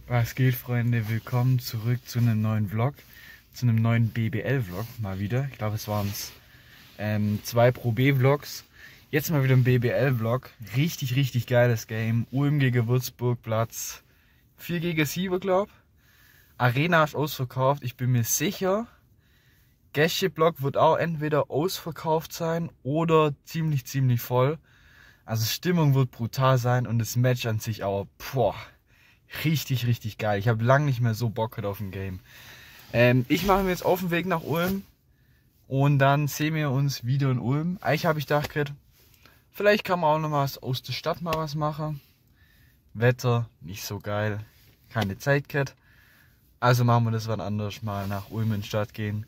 Was geht, Freunde? Willkommen zurück zu einem neuen Vlog, zu einem neuen BBL-Vlog mal wieder. Ich glaube, es waren 2 Pro B-Vlogs. Jetzt mal wieder ein BBL-Vlog. Richtig geiles Game. Ulm gegen Würzburg, Platz 4 gegen 7, glaube ich. Arena ist ausverkauft, ich bin mir sicher. Gästeblock wird auch entweder ausverkauft sein oder ziemlich voll. Also Stimmung wird brutal sein und das Match an sich auch, boah, richtig geil. Ich habe lange nicht mehr so Bock auf ein Game. Ich mache mir jetzt auf den Weg nach Ulm und dann sehen wir uns wieder in Ulm. Eigentlich habe ich gedacht, vielleicht kann man auch noch was aus der Stadt mal was machen. Wetter nicht so geil, keine Zeit gehabt. Also machen wir das wann anders, mal nach Ulm in die Stadt gehen.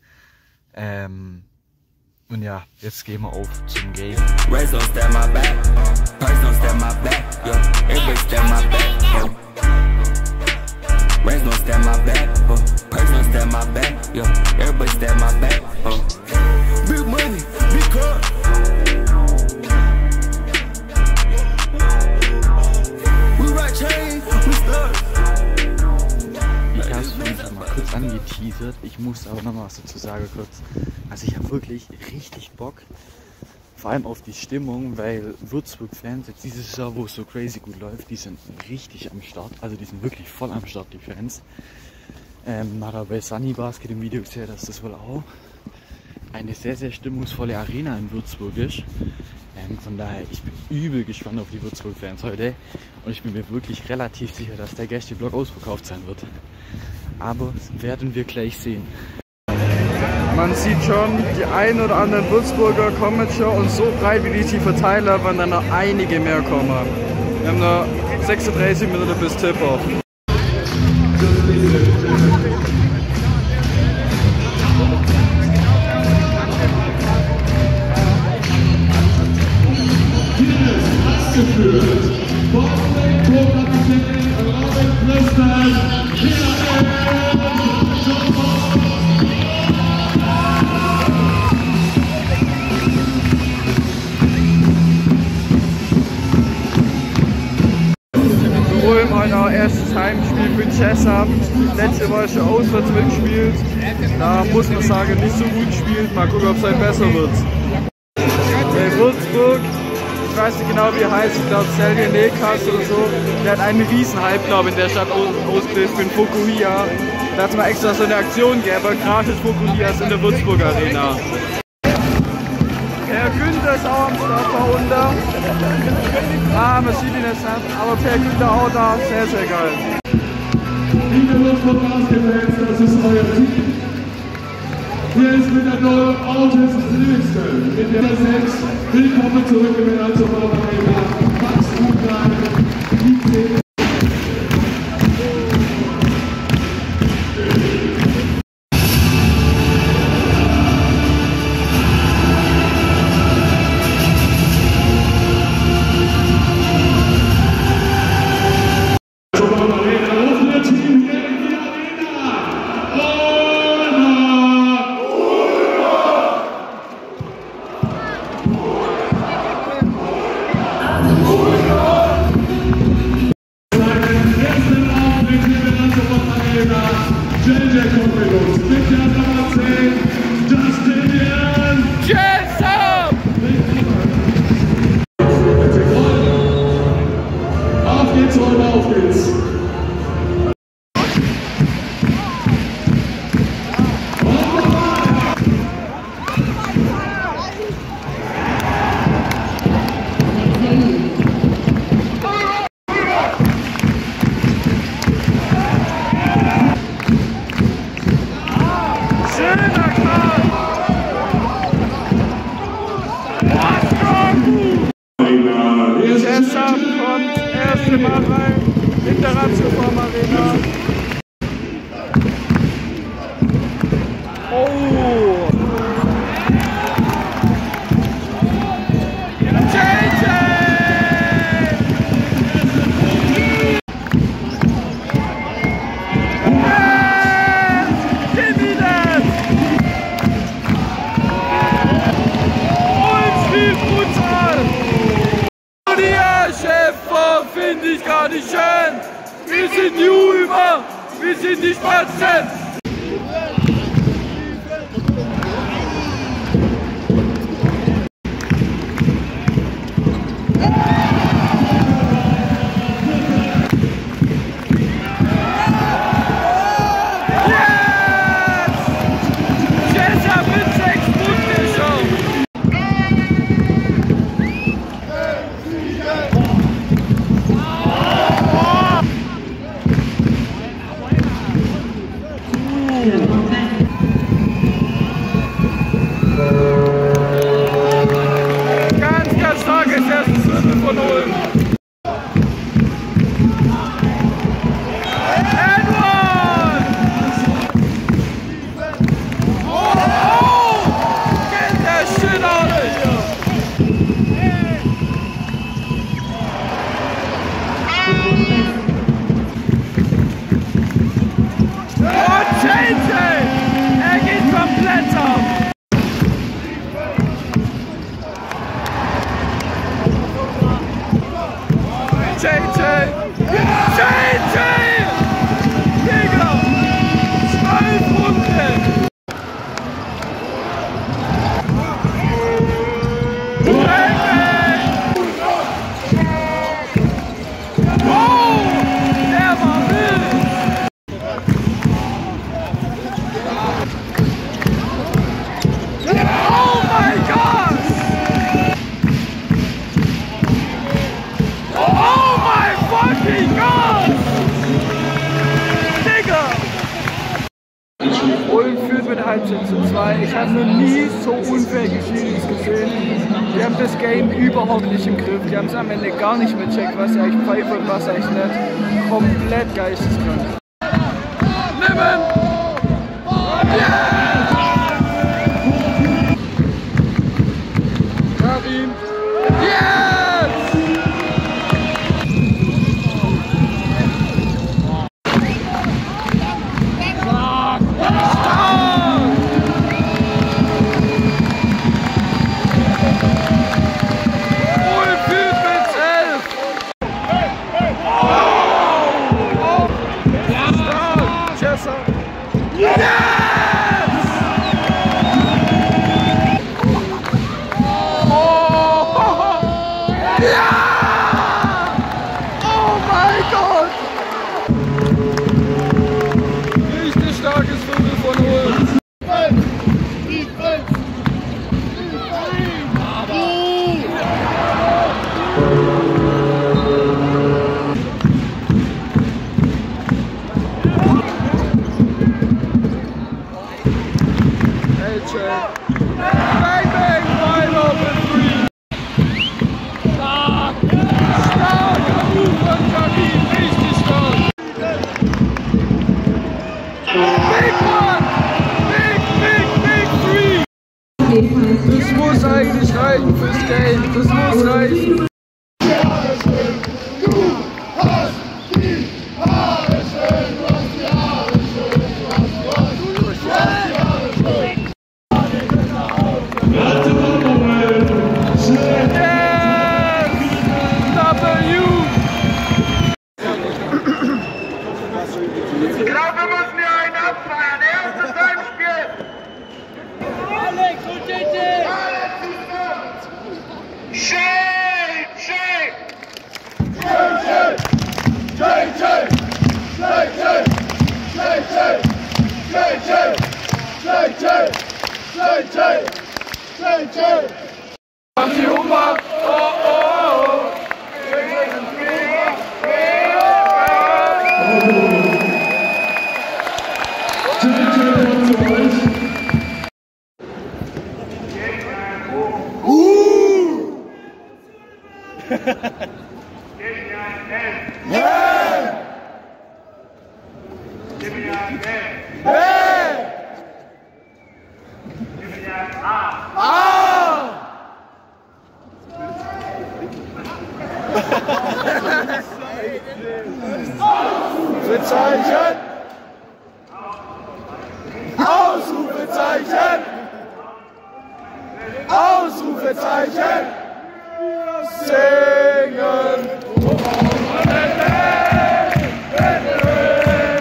Und ja, jetzt gehen wir auf zum Game. Raise don't stand my back, purse don't stand my back, yo. Everybody stand my back, Big money, big car. We ride chains, we stuck. Ich habe es vorhin mal kurz angeteasert, ich muss aber noch mal was dazu sagen kurz. Also ich habe wirklich richtig Bock, vor allem auf die Stimmung, weil Würzburg-Fans jetzt dieses Jahr, wo es so crazy gut läuft, die sind richtig am Start, also die sind wirklich voll am Start, die Fans. Hat aber bei Sunny Basket im Video gesehen, dass das wohl auch eine sehr stimmungsvolle Arena in Würzburg ist. Von daher, ich bin übel gespannt auf die Würzburg-Fans heute und ich bin mir wirklich relativ sicher, dass der Gästeblock ausverkauft sein wird. Aber das werden wir gleich sehen. Man sieht schon, die ein oder anderen Würzburger kommen schon und so breit wie die sich verteilen, werden dann noch einige mehr kommen. Wir haben noch 36 Minuten bis Tip-Off. Ulm hat auch erstes Heimspiel für Chesham. Letzte Woche schon auswärts mitgespielt. Da muss man sagen, nicht so gut gespielt. Mal gucken, ob es halt besser wird. Bei Würzburg, ich weiß nicht genau wie er heißt, ich glaube Selje Nekas oder so. Der hat einen Riesenhype, glaube ich, in der Stadt ausgelöst für den Fukuhia. Da hat es mal extra so eine Aktion gegeben, gratis Fukuhias in der Würzburg Arena. Per Günther ist auch am Start da unten. Man sieht ihn jetzt nicht, aber Per Günther auch da, sehr geil. Liebe Würzburg Basketfans, das ist euer Team. Hier ist mit der neuen Autos Livingston, mit der 6. Willkommen zurück im Finanzverband Arena. Max gut bleiben, die 10. Chesham kommt das erste Mal rein in der Ratioform Arena. Oh! Finde ich gar nicht schön. Wir sind Juve! immer, wir sind die Spatzen! Ganz starkes erstes Viertel von Ulm. Edward! Oh! Get that shit out of here! Oh, JJ! Er geht komplett ab! JJ! JJ! Digga! 12 Runden! Oh! Der war wild! Oh my gosh! Oh my fucking god! Digga! Ulm führt mit Halbzeit zu 2. Ich habe noch nie so unfähige Schiris gesehen. Die haben das Game überhaupt nicht im Griff. Die haben es am Ende gar nicht mehr checkt, was er eigentlich pfeift und was er eigentlich nicht. Komplett geisteskrank. Nehmen! Yeah! Karim! Yes! Ulm führt mit 11! Oh! Stark! Chester! Yes! Ja! Oh mein Gott! Richtig starkes Viertel von Ulm. AJ. Bang bang, wide open three. Starker Move von Karim, richtig stark. Big one! Big three! Das muss eigentlich reichen fürs Game, das muss reichen. Ich glaube, wir müssen hier einen abfeiern. Erstes Heimspiel. Alex und JJ. Die Oma. Ausrufezeichen! Ausrufezeichen! Ausrufezeichen! Singen!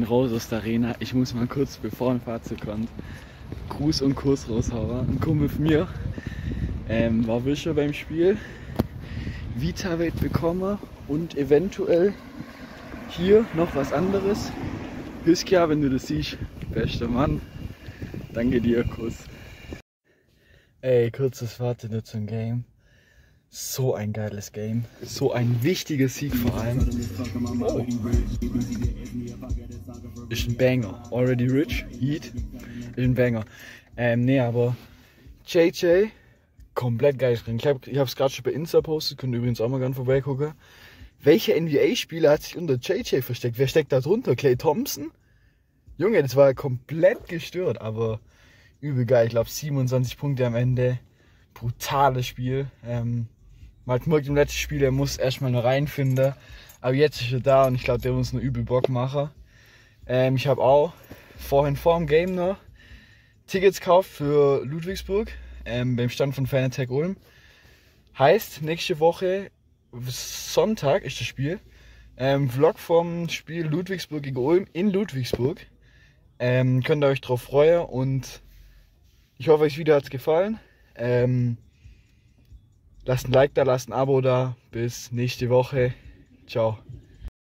raus aus der Arena. Ich muss mal kurz, bevor ein Fazit kommt, Gruß und Kuss raushauen. Ein Kumpel von mir war Wischer beim Spiel. Vita-Weight bekommen und eventuell hier noch was anderes. Hüskia, wenn du das siehst, bester Mann. Danke dir, Kuss. Ey, kurzes Fazit zum Game. So ein geiles Game. So ein wichtiger Sieg vor allem. Oh. Ist ein Banger. Already Rich, Heat. Ist ein Banger. Nee, aber JJ, komplett geil drin. Ich hab's gerade schon bei Insta postet, könnt ihr übrigens auch mal gerne vorbeigucken. Welcher NBA-Spieler hat sich unter JJ versteckt? Wer steckt da drunter? Klay Thompson? Junge, das war komplett gestört, aber übel geil. Ich glaube 27 Punkte am Ende. Brutales Spiel. Man hat gemerkt im letzten Spiel, er muss erstmal noch reinfinden. Aber jetzt ist er da und ich glaube, der muss noch übel Bock machen. Ich habe auch vorhin vor dem Game noch Tickets gekauft für Ludwigsburg beim Stand von Fanatec Ulm. Heißt, nächste Woche, Sonntag ist das Spiel. Vlog vom Spiel Ludwigsburg gegen Ulm in Ludwigsburg. Könnt ihr euch drauf freuen und ich hoffe, euch wieder hat es gefallen. Lasst ein Like da, lasst ein Abo da. Bis nächste Woche. Ciao.